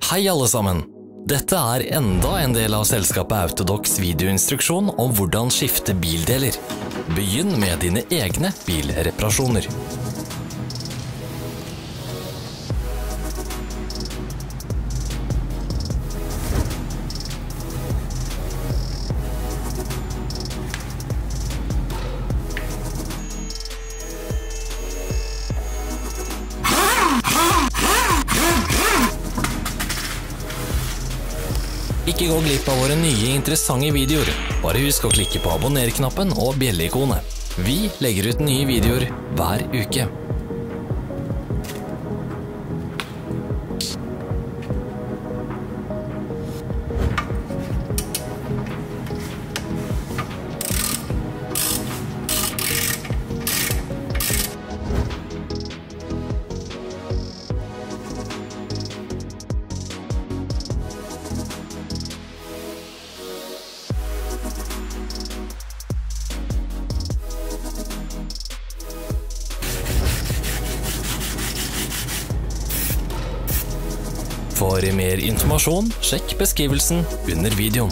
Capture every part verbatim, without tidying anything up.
Hei alle sammen! Dette er enda en del av selskapet Autodocs videoinstruksjon om hvordan skifte bildeler. Begynn med dine egne bilreparasjoner. Ikke gå glipp av våre nye interessante videoer. Bare husk å klikke på abonner-knappen og bjelle-ikonet. Vi legger ut nye videoer hver uke. For mer informasjon, sjekk beskrivelsen under videoen.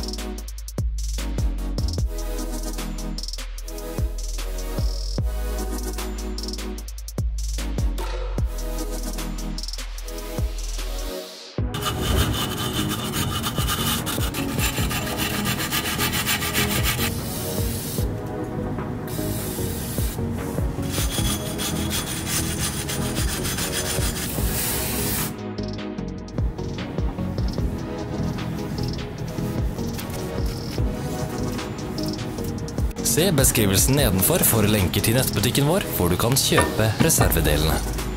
Se beskrivelsen nedenfor for lenker til nettbutikken vår, hvor du kan kjøpe reservedelene.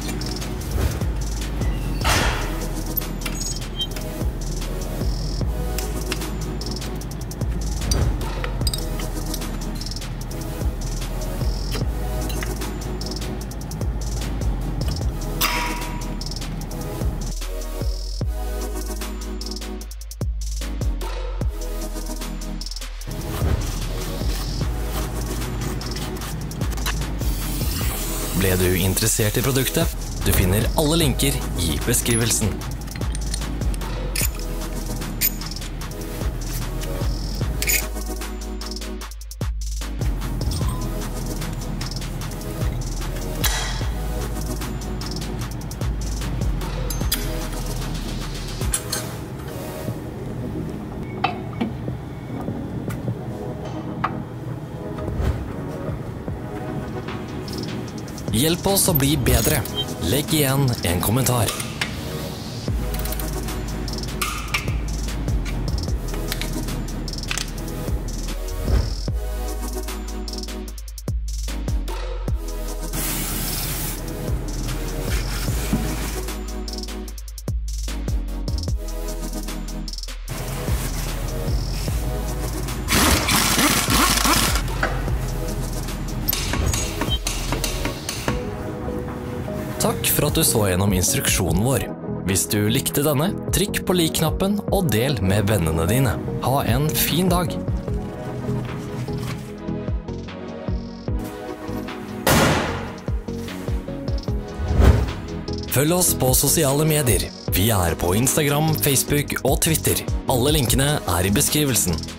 Ble du interessert i produktet? Du finner alle linker i beskrivelsen. Hjelp oss å bli bedre. Legg igjen en kommentar. Takk for at du så gjennom instruksjonen vår. Hvis du likte denne, trykk på lik-knappen og del med vennene dine. Ha en fin dag! Følg oss på sosiale medier. Vi er på Instagram, Facebook og Twitter. Alle linkene er i beskrivelsen.